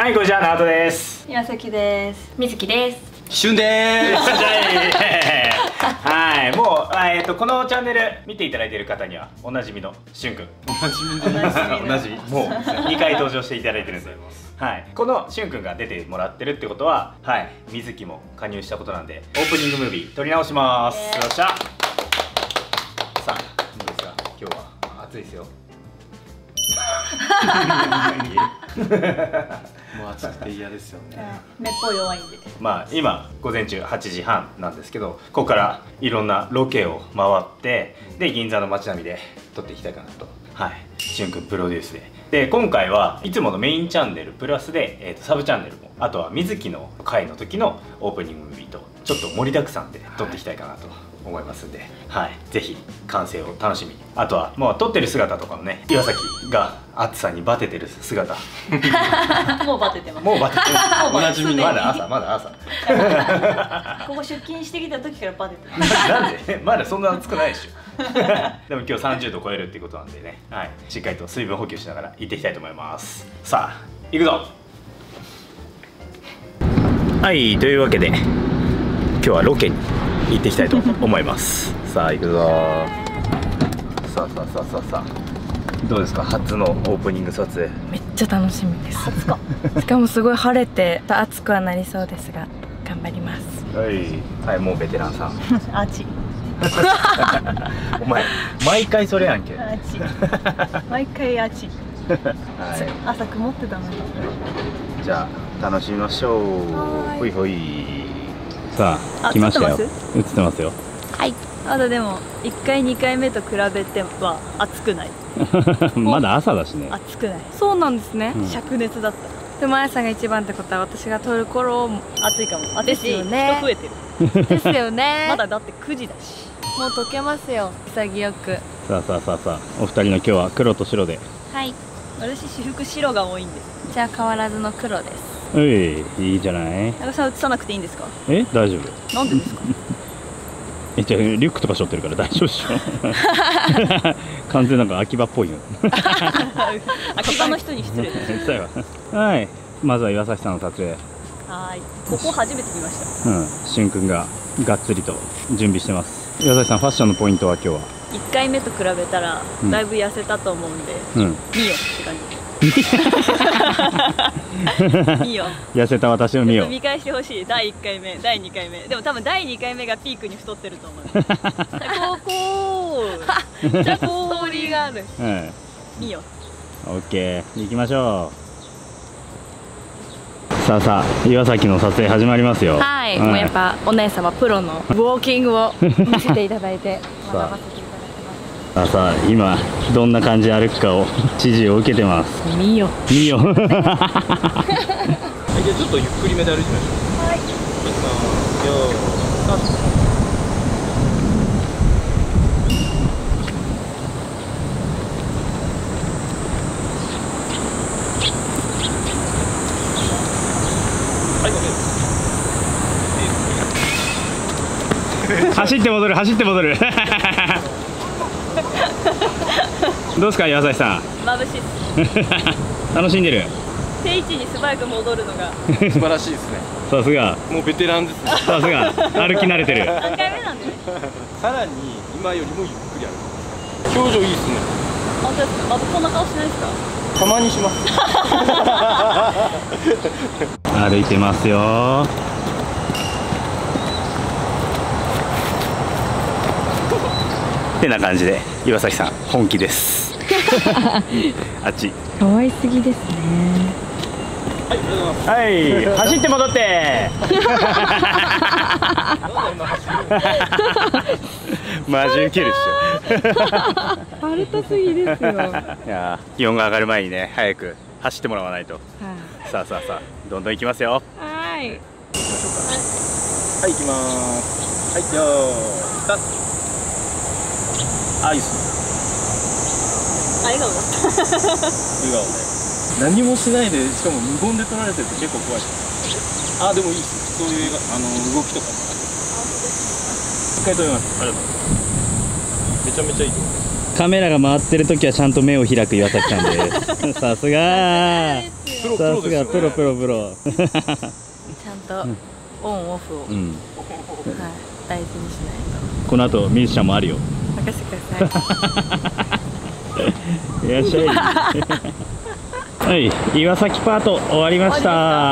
はい、こんにちは、ナオトです。 岩崎です。 みずきです。 しゅんでーす。 はい、もうこのチャンネル見ていただいている方にはおなじみのしゅんくん。 おなじみで同じもう2回登場していただいてるんですよ。はい、このしゅんくんが出てもらってるってことは、はい、みずきも加入したことなんで、オープニングムービー撮り直します。よっしゃ。さあ、どうですか、今日は暑いですよ。 もう暑くて嫌ですよね。 めっぽう弱いんで。 まあ今午前中8時半なんですけど、ここからいろんなロケを回ってで銀座の街並みで撮っていきたいかなと。はい、しゅんくんプロデュースで今回はいつものメインチャンネルプラスで、サブチャンネルも、あとは水木の回の時のオープニングムービーとちょっと盛りだくさんで撮っていきたいかなと思いますんで、はい、ぜひ完成を楽しみに。あとはもう撮ってる姿とかもね、岩崎が暑さにバテてる姿もうバテてます。 もうバテてる。 おなじみの。 まだ朝、まだ朝。 ここ出勤してきた時からバテてる。 なんでまだそんな暑くないでしょ。でも今日30度超えるっていうことなんでね、はい、しっかりと水分補給しながら行っていきたいと思います。さあ行くぞ。はい、というわけで今日はロケに行っていきたいと思います。さあ行くぞ。さあさあさあさあさあ、どうですか、初のオープニング撮影。 めっちゃ楽しみです。しかもすごい晴れて暑くはなりそうですが頑張ります。 はい、はい、もうベテランさん。 あち。 お前毎回それやんけ。 あち。毎回あち。 はい、 朝曇ってたのに。 じゃあ楽しみましょう。ほいほい。さああ、 来ましたよ。 映映ってますよ。 はい。 まだでも1回2回目と比べては暑くない。 まだ朝だしね。 暑くない。 そうなんですね。 灼熱だった。 でもあやさんが一番ってことは私が撮る頃暑いかも。暑いですし、 よね人増えてる。 ですよね。 まだだって9時だし。 もう溶けますよ。潔く。 さあさあさあさあ、お二人の今日は黒と白で。 はい。 私私服白が多いんです。 じゃあ変わらずの黒です。 いいじゃない。 長さん映さなくていいんですか。 大丈夫。 なんでですか。 じゃあリュックとか背負ってるから大丈夫でしょ。完全なんか秋葉っぽいよ。 秋葉の人に失礼です。 そうやわ。はい、まずは岩崎さんの撮影。 はい、ここ初めて来ました。 しゅんくんががっつりと準備してます。岩崎さん、ファッションのポイントは今日は。 1回目と比べたらだいぶ痩せたと思うんで、見よって感じ。見よ。 痩せた私を見よう。 見返してほしい。第1回目、第2回目。でも多分第2回目がピークに太ってると思う。ここー。じゃあストーリーがある。見よ。 オッケー、行きましょう。さあさあ、岩崎の撮影始まりますよ。 はい。もうやっぱお姉様プロのウォーキングを見せていただいて学ばせていただきます。 さあさあ、今どんな感じで歩くかを指示を受けてます。 見よ。 見よ。 じゃあちょっとゆっくりめで歩いてみましょう。はい。 走って戻る、走って戻る。どうですか、岩崎さん。 眩しいっす。 楽しんでる。 定位置に素早く戻るのが。 素晴らしいですね。 さすが。 もうベテランですね。 さすが。歩き慣れてる。 3回目なんでね。 さらに今よりもゆっくり歩く。表情いいですね。 本当ですか。またこんな顔しないですか。 たまにします。 歩いてますよ。ってな感じで岩崎さん本気です。あっち。 可愛すぎですね。 はい、ありがとうございます。 はい、走って戻って。マジウケるっしょ。 ハルトすぎですよ。 いや、気温が上がる前にね、早く走ってもらわないと。さあさあさあ、どんどん行きますよ。 はい。 はい、行きます。はい、よースタート。あ、いいっすあ、笑顔だ。 ね。笑顔で。何もしないで、しかも無言で撮られてると結構怖い。あ、でもいいっす。そういう動きとかも。一回撮ります。ありがとうございます。めちゃめちゃいいと思います。 カメラが回ってる時はちゃんと目を開く岩崎さんです。さすがー。 プロですよね。 プロ。 ちゃんとオンオフを、はい、大事にしないと。 この後ミュージシャンもあるよ。 任せてください。 いらっしゃい。はい、岩崎パート終わりました。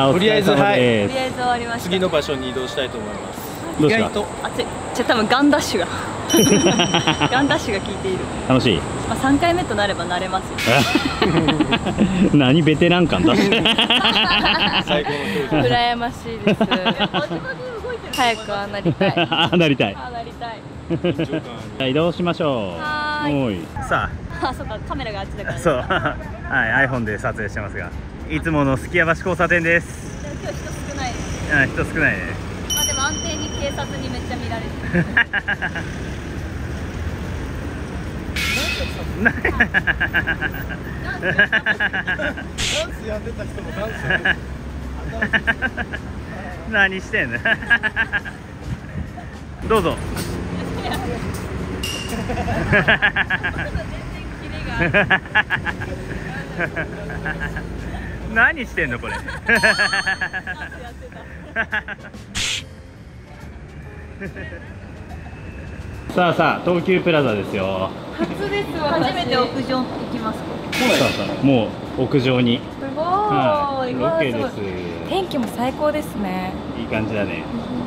とりあえずお疲れ様ですとりあえず終わりました。 次の場所に移動したいと思います。 どうですか意外と暑い。じゃあ多分ガンダッシュがガンダッシュが効いている。 楽しい。 まあ3回目となれば慣れますよ。 何ベテラン感出して。 最高の表情。 羨ましいです。早くああなりたい。 あなりたい。 あ、なりたい。 じゃあ移動しましょう。 はーい。 おい。 さあ、そっか、カメラがあっちだから。 あそうはい iPhone で撮影してますが、いつものすきや橋交差点です。 でも今日人少ないね。 人少ないね。 まあでも安定に警察にめっちゃ見られてる。 ダンスやってた人もダンスやってた。 何してんのどうぞ何してんのこれさあさあ東急プラザですよ。 初ですわ。 初めて屋上行きますか。 さあさあもう屋上に。 すごはいい。 ロケです。 天気も最高ですね。 いい感じだね。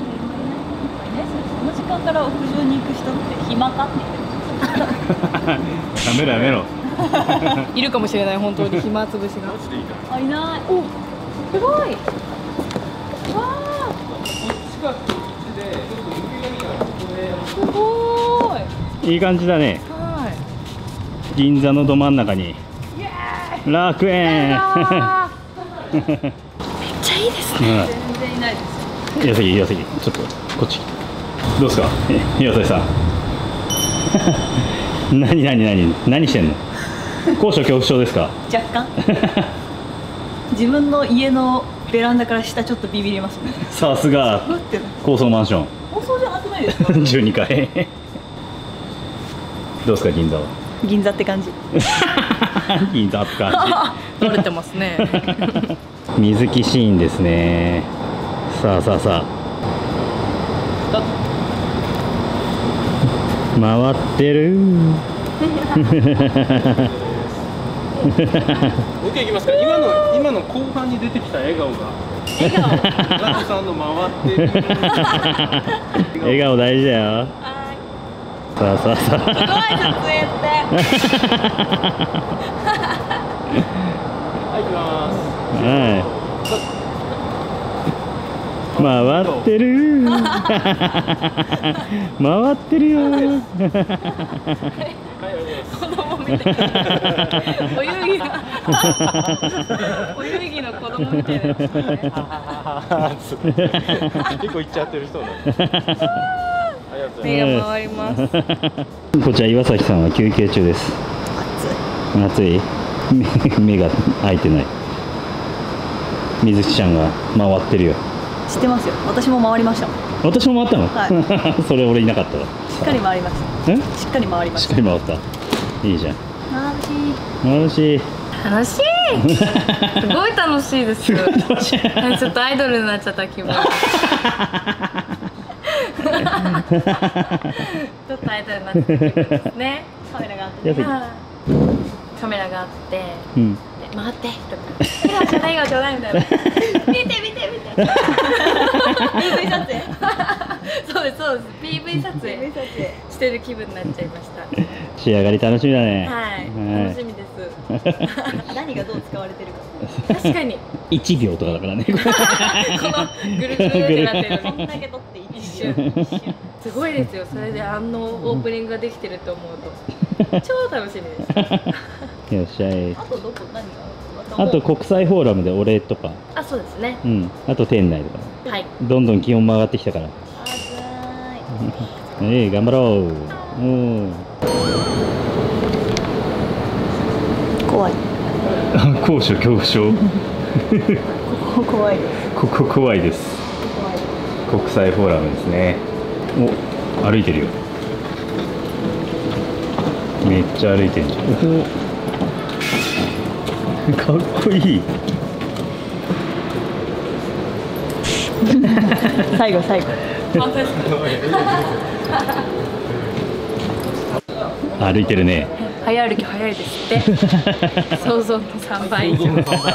この時間から屋上に行く人って暇かって言ってる。 やめろやめろ。 いるかもしれない、本当に暇つぶしが。 あ、いない。 お、すごい。わあ、すごい。 いい感じだね。 は銀座のど真ん中に楽園。 い。めっちゃいいですね。 全然いないですよ。 岩崎岩崎ちょっとこっちどうですか岩崎さん。何してんの。高所恐怖症ですか。 若干。自分の家のベランダから下ちょっとビビりますね。 さすがふって高層マンション。 放送じゃなくないですか。 12階。どうですか銀座は。 銀座って感じ。 銀座って感取れてますね。 じ。水木シーンですね。さあさあさあ回ってる。 オッケーいきますか。今の後半に出てきた笑顔が。ガクさんの回ってる。 笑顔大事だよ。さあさあさすごい撮影って。 はい、行きます。 あ。回ってる。回ってるよ。 子供みたいな。お遊戯が。お遊戯の子供みたいなやつね。 結構行っちゃってる人だ。 目が回ります。 こちら岩崎さんは休憩中です。暑い。目が開いてない。水木ちゃんが回ってるよ。 知ってますよ。私も回りました。 私も回ったの。 はそれ俺いなかったわ。 しっかり回りました。 え？ しっかり回りまし。 しったかり回った。いいじゃん。 楽しい。 楽しい。 楽しい。すごい楽しいです。ちょっとアイドルになっちゃった気分。ちょっとアイドルになっちゃった気分ですね。 カメラがあって。 やすい。 カメラがあって、 うん。 で回ってとか、笑顔ちょうだいみたいな。 見て見て見て。PV 撮影。 そうですそうです。PV 撮影してる気分になっちゃいました。 仕上がり楽しみだね。 はい、楽しみです。 何がどう使われてるか。 確かに 1秒とかだからね。 このぐるぐるってなってるのにこんだけ撮って一一瞬。 瞬すごいですよ。それであのオープニングができてると思うと超楽しみです。 よっしゃい。 あとどこ何がある？ あと国際フォーラムでお礼とか、 あ、そうですね。 うん。あと店内とか。 はい。 どんどん気温も上がってきたから。頑張ろう。 怖い。 高所恐怖症。 ここ怖いです。 ここ怖いです。 怖い。 国際フォーラムですね。お、歩いてるよ。めっちゃ歩いてんじゃん。かっこいい。 最後最後。 歩いてるね。 早歩き早いですって想像の3倍以上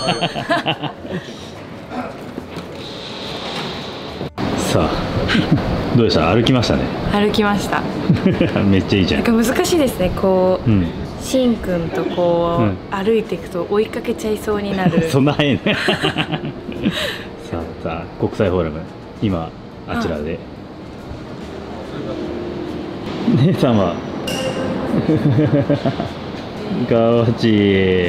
さあどうでした？歩きましたね。 歩きましためっちゃいいじゃん。 なんか難しいですね、こう、しんくんとこう、 うん歩いていくと追いかけちゃいそうになるそんな早いねさあ国際フォーラム今あちらで姉さんはかわちい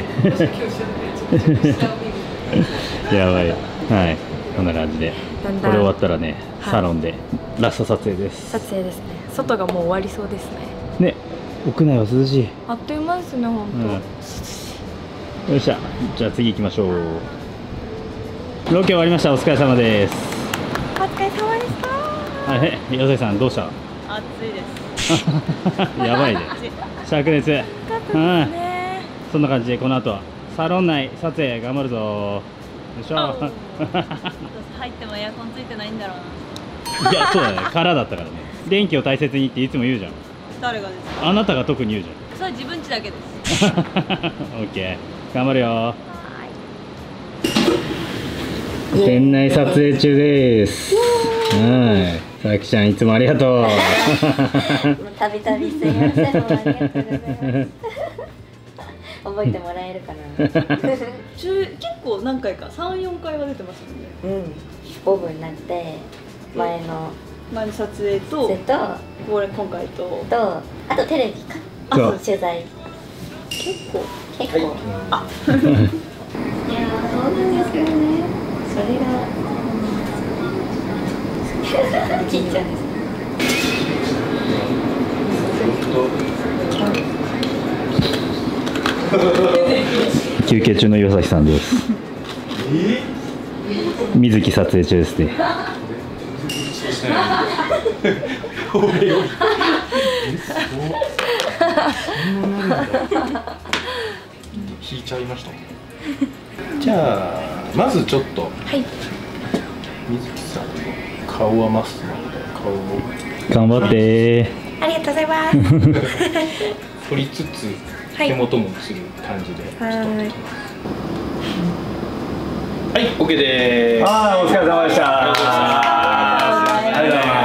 やばい。はい、こんな感じでだんだんこれ終わったらね、 はいサロンでラスト撮影です撮影ですね。外がもう終わりそうですね。 ね。屋内は涼しい。 あっという間ですね、本当、 よっしゃ、じゃあ次行きましょう。ロケ終わりました。お疲れ様です。 お疲れ様でしたあれ、岩崎さんどうした？ 暑いです。 やばいね。灼熱。 よかったですね。 そんな感じでこの後はサロン内撮影頑張るぞ。よいしょ。 入ってもエアコンついてないんだろうな。 いや、そうだね。空だったからね。電気を大切にっていつも言うじゃん。 誰がですか？ あなたが特に言うじそれ自分家だけです。 ゃん。オッケー。頑張るよ。店内撮影中です。はい。さきちゃんいつもありがとう。 たびたびすいません。もうありがとうございます。覚えてもらえるかな。 結構何回か3、4回は出てますよね。 ボブになって前の撮影とそれとこれ今回とあとテレビか。 そう取材結構結構。いやーそうなんですよね。それがちっちゃいです。 休憩中の岩崎さんです。水木撮影中ですね。 引いちゃいました。じゃあまずちょっと水木さんの顔はマスクなので顔を頑張ってありがとうございます取りつつ手元も映る感じではい、OK でーす。 ああ、お疲れ様でした。ありがとうございます。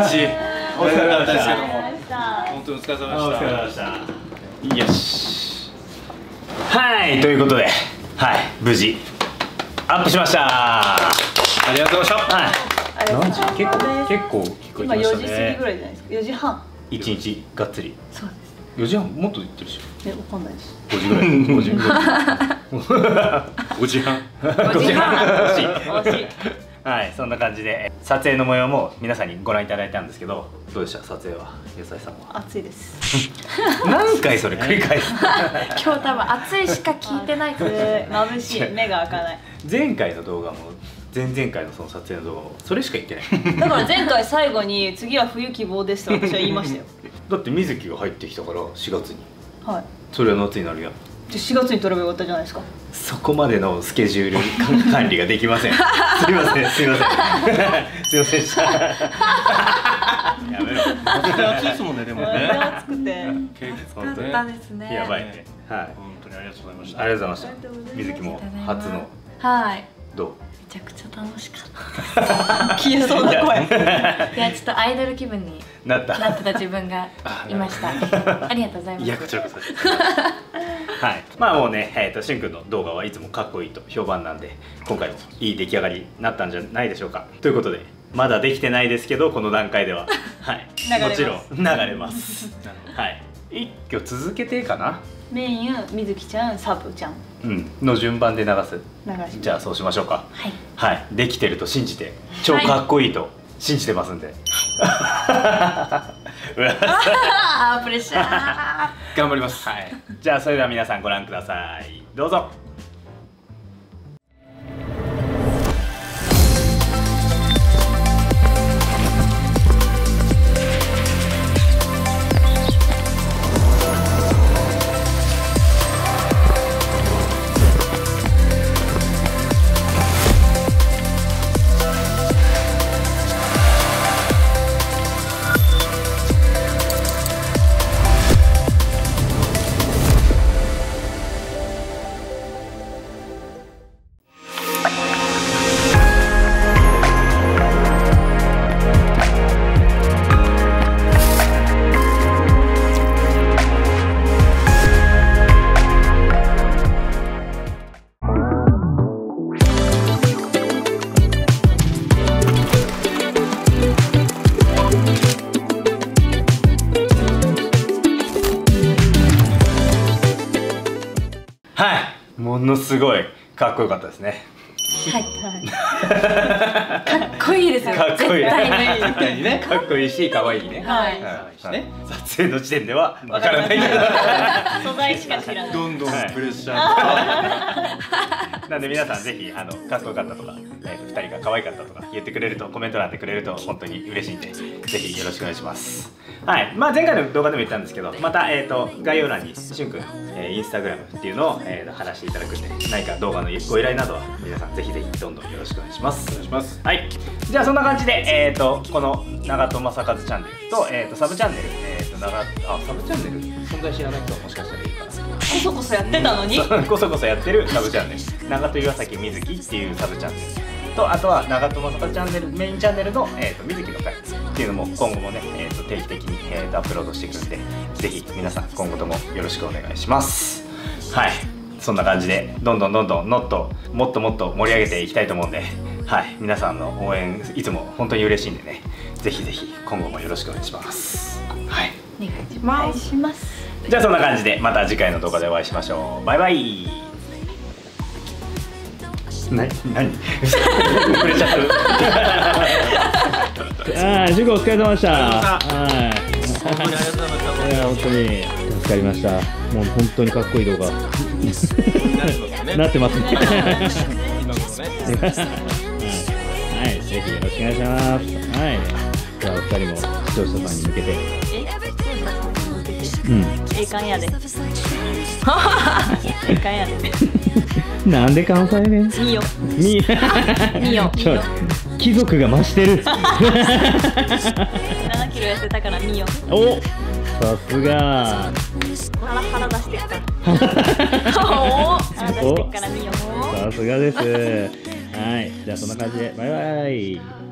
お疲れ様でした。 本当にお疲れ様お疲れ様でしでした。よし。はい、ということで、はい、無事アップしました。 た。ありがとうございました。 はい。何時？結構今4時過ぎぐらいじゃないですか。4時半。 一日がっつり。 そうです。 4時半もっと言ってるでしょ。 わかんないです。 5時ぐらい。5時。5時半。5時半。惜しい。はい、そんな感じで撮影の模様も皆さんにご覧いただいたんですけど、どうでした撮影は？野菜さんは。 暑いです。 何回それ繰り返す？ 今日多分暑いしか聞いてないから眩しい。目が開かない。 前回の動画も前々回のその撮影の動画もそれしか言ってない。 だから前回最後に次は冬希望ですと私は言いましたよ。 だって水木が入ってきたから4月に。 はい。 それは夏になるやん。 じゃ4月に撮ればよかったじゃないですか。 そこまでのスケジュール管理ができません。すみません、すみません。すみませんでした。やめろ。 暑いですもんね、でもね。 暑くて。 本当にだったですね。 やばいね。はい。 本当にありがとうございました。 ありがとうございました。水木も初のはいどう？ めちゃくちゃ楽しかった消えそうな声。 いや、ちょっとアイドル気分になった。 なってた自分がいました。ありがとうございます。 いや、こちらこそ。はい、まあもうね、しゅんくんの動画はいつもかっこいいと評判なんで、今回もいい出来上がりになったんじゃないでしょうか。ということで、まだできてないですけど、この段階では、はい、もちろん流れます。はい、一挙続けてかな。 メイン水木ちゃん、サブちゃん。 の順番で流す。 流し。 じゃあそうしましょうか。 はい。 はい、できてると信じて、超かっこいいと信じてますんで。 あー、プレッシャー。 頑張ります。 はい、じゃあそれでは皆さんご覧ください。どうぞ。 のすごいかっこよかったですね。 はいかっこいいですよ。 かっこいい。 絶対に絶対にね、かっこいいし可愛いね。 はいね、撮影の時点ではわからないけど素材しか知らない。 どんどんプレッシャーなんで皆さんぜひかっこよかったとか、2人が可愛かったとか言ってくれると、コメント欄でくれると本当に嬉しいんで、ぜひよろしくお願いします。はい、まあ前回の動画でも言ったんですけど、また概要欄にしゅんくんインスタグラムっていうのを話していただくんで、何か動画のご依頼などは皆さんぜひぜひどんどんよろしくお願いします。お願いします。はい、じゃあそんな感じでこの長戸正和チャンネルとサブチャンネルサブチャンネル存在知らない人はもしかしたらいるかな。 こそこそやってたのに。 こそこそやってるサブチャンネル、長戸岩崎みずきっていうサブチャンネルと、あとは長戸正和チャンネルメインチャンネルのみずきの会っていうのも今後もね定期的にアップロードしていくんで、ぜひ皆さん今後ともよろしくお願いします。はい、そんな感じでどんどんもっともっと盛り上げていきたいと思うんで、はい、皆さんの応援いつも本当に嬉しいんでね、ぜひぜひ今後もよろしくお願いします。はい、 お願いします。 じゃあそんな感じでまた次回の動画でお会いしましょう。バイバイ。何遅れちゃった。 授業お疲れ様でした。 本当にありがとうございました。 いや本当に助かりました。もう本当にかっこいい動画なってますね。 今頃ね。 はい、ぜひよろしくお願いします。はい、じゃあお二人も視聴者さんに向けて。 栄冠やで。栄冠やで。 なんで関西弁？ みよ。 みよ。 貴族が増してる。 7キロ痩せたからみよ。 お、さすが。 腹出してっから。腹出してっからみよ。 さすがです。はい、じゃあそんな感じでバイバイ。